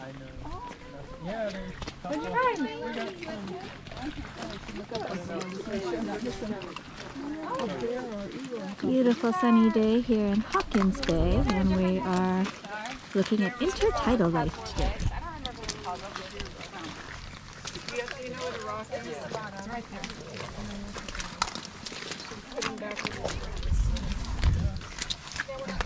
Yeah, Beautiful sunny day here in Hawkins Bay, and we are looking at intertidal life today. You know where the rock is? It's right there.